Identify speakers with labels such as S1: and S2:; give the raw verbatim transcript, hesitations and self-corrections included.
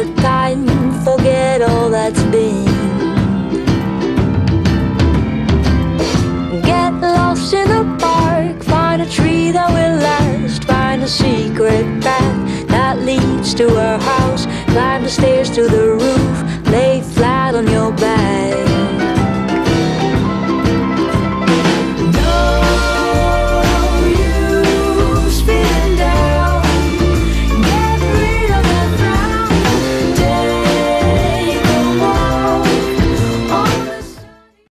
S1: the time, forget all that's been. Get lost in the park, find a tree that will last, find a secret path that leads to our house, climb the stairs to the roof.